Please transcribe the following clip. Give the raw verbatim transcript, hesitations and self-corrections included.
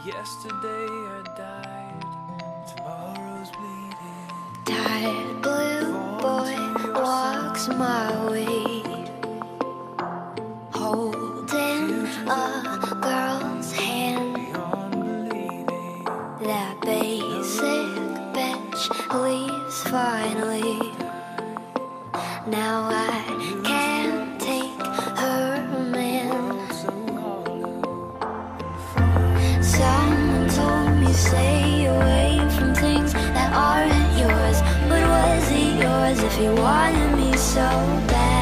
Yesterday I died, tomorrow's bleeding. Tired blue boy walks my way, holding a girl's hand. That basic bitch leaves finally. Now I can't take her man. Someone told me stay away from things that aren't yours. But was it yours if you wanted me so bad?